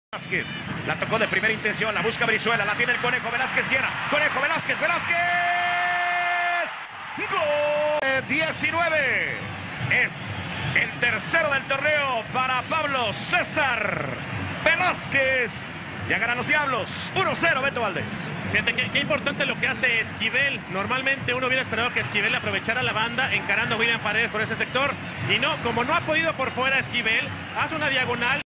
Velázquez, la tocó de primera intención, la busca Brizuela, la tiene el Conejo Velázquez, cierra, Conejo Velázquez, ¡gol! 19, es el tercero del torneo para Pablo César Velázquez. Ya ganan los Diablos, 1-0 Beto Valdés. Fíjate qué importante lo que hace Esquivel. Normalmente uno hubiera esperado que Esquivel aprovechara la banda encarando a William Paredes por ese sector. Y no, como no ha podido por fuera Esquivel, hace una diagonal.